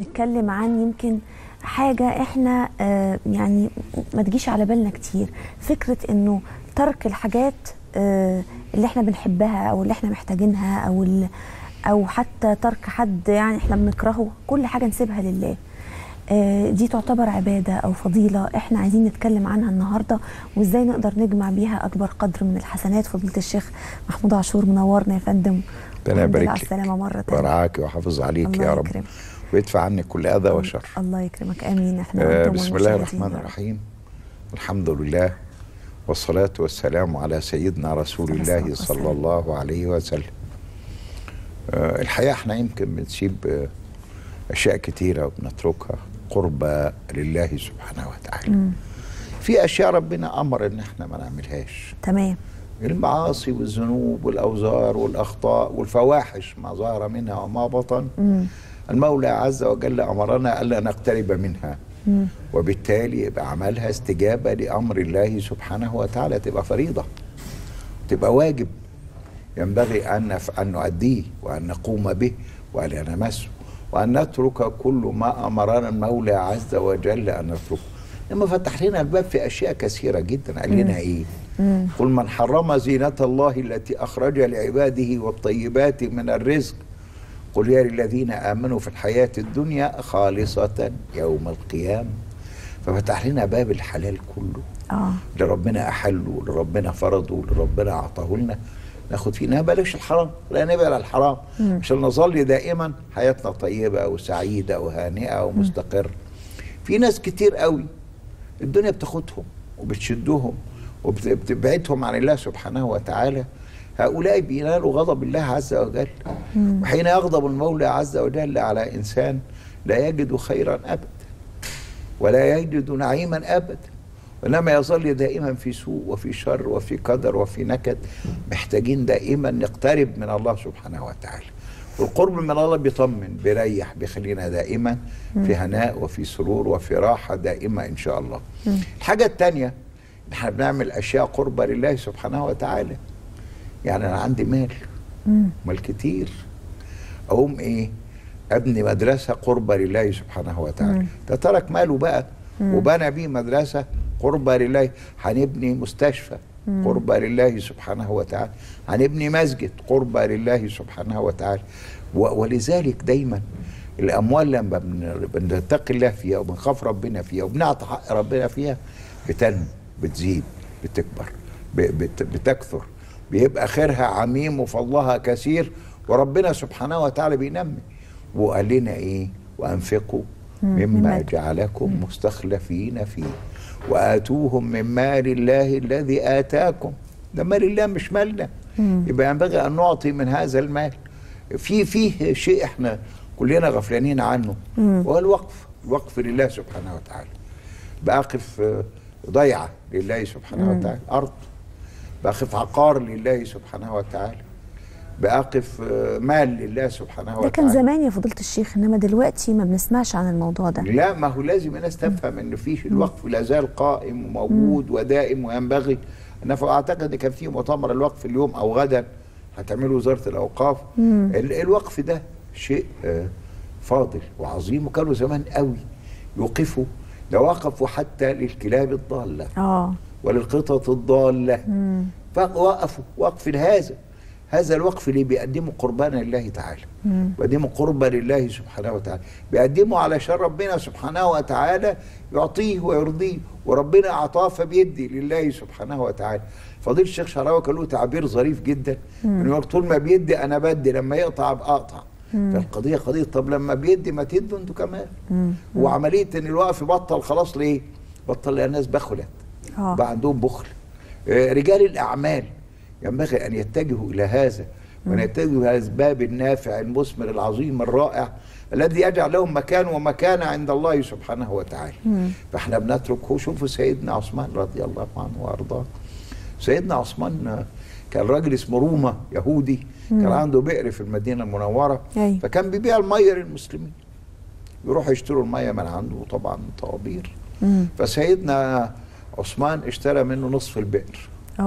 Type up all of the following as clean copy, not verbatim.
نتكلم عن يمكن حاجة احنا يعني ما تجيش على بالنا كتير. فكرة انه ترك الحاجات اللي احنا بنحبها او اللي احنا محتاجينها او حتى ترك حد يعني احنا بنكرهه، كل حاجة نسيبها لله. دي تعتبر عبادة او فضيلة احنا عايزين نتكلم عنها النهاردة، وازاي نقدر نجمع بيها اكبر قدر من الحسنات. فضيلة الشيخ محمود عاشور منورنا يا فندم. ربنا يبارك على السلامة مرة تانية. ويرعاك ويحافظ عليك يا رب يكرمك. ويدفع عنك كل اذى وشر. الله يكرمك، امين. احنا بسم الله الرحمن الرحيم. الحمد لله والصلاة والسلام على سيدنا رسول الله صلى الله عليه وسلم. الحقيقة احنا يمكن بنسيب اشياء كتيرة وبنتركها قربة لله سبحانه وتعالى. في اشياء ربنا امر ان احنا ما نعملهاش. تمام. المعاصي والذنوب والاوزار والاخطاء والفواحش ما ظهر منها وما بطن. المولى عز وجل امرنا الا نقترب منها. وبالتالي يبقى عملها استجابه لامر الله سبحانه وتعالى، تبقى فريضه، تبقى واجب ينبغي ان نؤديه وان نقوم به وان نمسه وان نترك كل ما امرنا المولى عز وجل ان نتركه. لما فتح لنا الباب في اشياء كثيره جدا، قال لنا ايه؟ قل من حرم زينة الله التي اخرج لعباده والطيبات من الرزق قل يا للذين آمنوا في الحياة الدنيا خالصة يوم القيامة. ففتح لنا باب الحلال كله اللي ربنا أحله، اللي ربنا فرضه، اللي ربنا أعطاه لنا ناخد فيه. بلاش الحرام، لا نبعد عن الحرام عشان نظل دائما حياتنا طيبة وسعيدة وهانئة ومستقرة. في ناس كتير قوي الدنيا بتاخدهم وبتشدهم وبتبعدهم عن الله سبحانه وتعالى. هؤلاء بينالوا غضب الله عز وجل. وحين يغضب المولى عز وجل على إنسان لا يجد خيرا أبدا ولا يجد نعيما أبدا، وإنما يظل دائما في سوء وفي شر وفي قدر وفي نكد. محتاجين دائما نقترب من الله سبحانه وتعالى. والقرب من الله بيطمن، بيريح، بيخلينا دائما في هناء وفي سرور وفي راحة دائمة إن شاء الله. الحاجة الثانية، احنا بنعمل أشياء قربة لله سبحانه وتعالى. يعني أنا عندي مال كتير، أقوم إيه؟ أبني مدرسة قربة لله سبحانه وتعالى. ده ترك ماله بقى وبنى بيه مدرسة قربة لله. هنبني مستشفى قربة لله سبحانه وتعالى، هنبني مسجد قربة لله سبحانه وتعالى. ولذلك دايما الأموال لما بنتقي الله فيها وبنخاف ربنا فيها وبنعطي حق ربنا فيها بتنمو، بتزيد، بتكبر، بتكثر، بيبقى خيرها عميم وفضلها كثير، وربنا سبحانه وتعالى بينمي. وقال لنا ايه؟ وانفقوا مما جعلكم مستخلفين فيه واتوهم من مال الله الذي اتاكم. ده مال الله مش مالنا. يبقى ينبغي ان نعطي من هذا المال. فيه شيء احنا كلنا غفلانين عنه، وهو الوقف لله سبحانه وتعالى. بأقف ضيعه لله سبحانه وتعالى، ارض، بأقف عقار لله سبحانه وتعالى، بأقف مال لله سبحانه وتعالى. ده كان زمان يا فضيلة الشيخ، انما دلوقتي ما بنسمعش عن الموضوع ده. لا، ما هو لازم الناس تفهم ان فيه الوقف لا زال قائم وموجود ودائم، وينبغي ان اعتقد ان كان فيه مؤتمر الوقف اليوم او غدا هتعمله وزارة الاوقاف. الوقف ده شيء فاضل وعظيم، وكانوا زمان قوي يوقفوا. ده وقفوا حتى للكلاب الضالة وللقطط الضالة. فوقفوا وقف هذا الوقف اللي بيقدموا قربانا لله تعالى، بيقدموا قربة لله سبحانه وتعالى، بيقدموا علشان ربنا سبحانه وتعالى يعطيه ويرضيه، وربنا أعطاه فبيدي لله سبحانه وتعالى. فضيل الشيخ شعراوي كان له تعبير ظريف جدا، انه طول ما بيدي انا بدي، لما يقطع ابقى اقطع. فالقضيه قضيه طب لما بيدي ما تدوا انتوا كمان. وعمليه ان الوقف بطل خلاص. ليه؟ بطل لان الناس بخلت، بقى عندهم بخل. رجال الاعمال ينبغي ان يتجهوا الى هذا، وان يتجهوا الى الاسباب النافع المثمر العظيم الرائع الذي يجعل لهم مكان ومكانه عند الله سبحانه وتعالى. فاحنا بنتركه. شوفوا سيدنا عثمان رضي الله عنه وارضاه. سيدنا عثمان كان راجل اسمه روما يهودي، كان عنده بئر في المدينه المنوره، فكان بيبيع الميه للمسلمين. يروحوا يشتروا الميه من عنده طبعا طوابير. فسيدنا عثمان اشترى منه نصف البئر.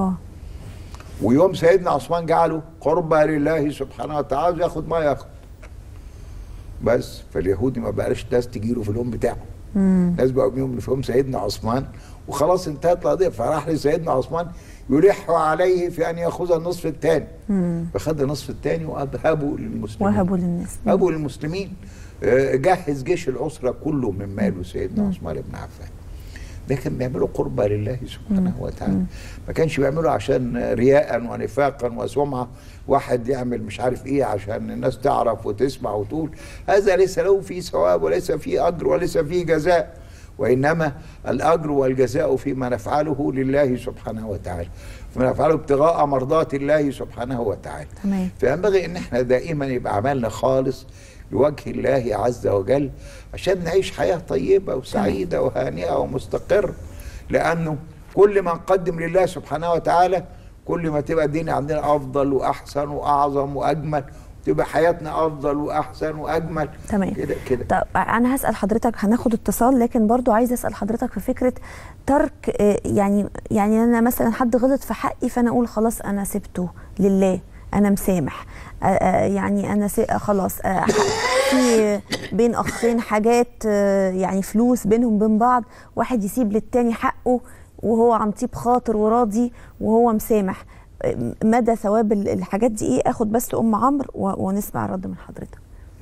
ويوم سيدنا عثمان جعله قربة لله سبحانه وتعالى، ياخد ما ياخد. بس فاليهودي ما بقاش ناس تجيله في اليوم بتاعه. ناس بقوا يوم فيهم سيدنا عثمان وخلاص انتهت القضيه، فراح لسيدنا عثمان يلح عليه في ان ياخذ النصف الثاني. فخد النصف الثاني وابهبوا للمسلمين. وهبوا للناس. ابوا للمسلمين. جهز جيش الاسره كله من ماله سيدنا عثمان بن عفان. ده كان بيعملوا قربة لله سبحانه وتعالى. ما كانش بيعملوا عشان رياء ونفاقا وسمعة، واحد يعمل مش عارف ايه عشان الناس تعرف وتسمع وتقول. هذا ليس له فيه ثواب وليس فيه أجر وليس فيه جزاء، وإنما الأجر والجزاء فيما نفعله لله سبحانه وتعالى، فيما نفعله ابتغاء مرضات الله سبحانه وتعالى. تمام. فينبغي ان احنا دائما يبقى عملنا خالص لوجه الله عز وجل عشان نعيش حياة طيبة وسعيدة وهانئة ومستقرة. لأنه كل ما نقدم لله سبحانه وتعالى كل ما تبقى الدنيا عندنا أفضل وأحسن وأعظم وأجمل، تبقى حياتنا أفضل وأحسن وأجمل. تمام كده كده. طب أنا هسأل حضرتك، هناخد اتصال، لكن برضو عايزة أسأل حضرتك في فكرة ترك يعني أنا مثلا حد غلط في حقي فأنا أقول خلاص أنا سبته لله، أنا مسامح. يعني أنا خلاص في بين أخين حاجات يعني فلوس بينهم بين بعض، واحد يسيب للتاني حقه وهو عن طيب خاطر وراضي وهو مسامح. مدى ثواب الحاجات دي ايه؟ اخد بس ام عمرو ونسمع الرد من حضرتك.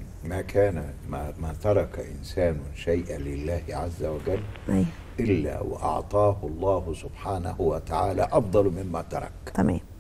ما ترك انسان شيئا لله عز وجل أيوة. الا واعطاه الله سبحانه وتعالى افضل مما ترك. تمام.